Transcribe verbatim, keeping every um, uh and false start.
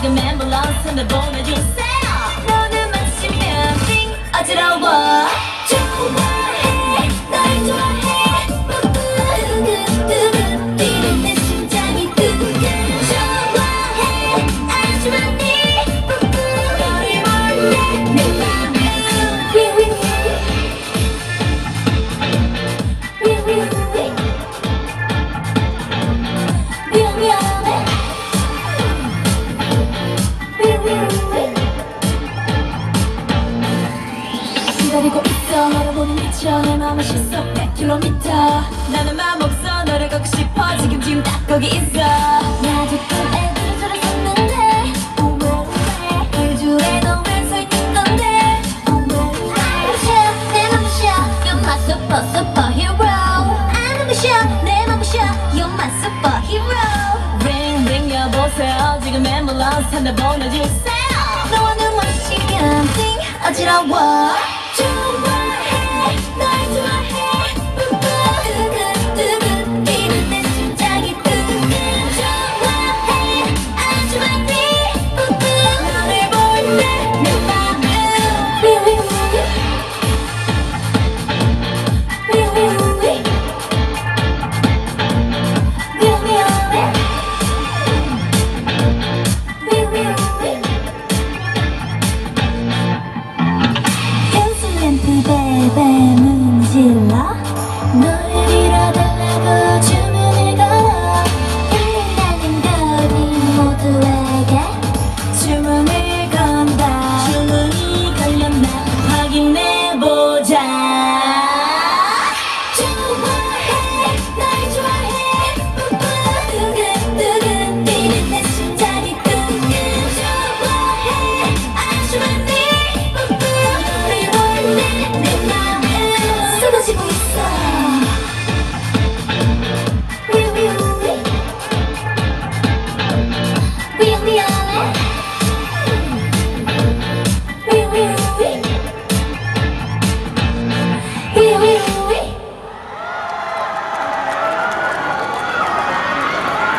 지금 앰뷸런스 한 대 보내주세요. 너는 마치면 띵 어지러워. 좋아해 널 좋아해 두근두근 뛰는 내 심장이 두근두근 좋아해 아주 많이 너를 몰래 내 맘을 기다리고 있어. 너를 보니 미쳐. 내 맘은 시속 백 킬로미터. 나는 맘 없어. 너를 걷고 싶어. 지금 지금 딱 거기 있어. 나도 또 애들은 줄을 섰는데 Oh well 그 줄에 너 왜 서 있는 건데 Oh well 내 맘 부셔 You're my super super hero. 아는 부셔 내 맘 부셔 You're my super hero. Ring ring 여보세요. 지금 앰뷸런스 한 대 보내주세요. 너와 눈 마주치면 띵 어지러워. 좋아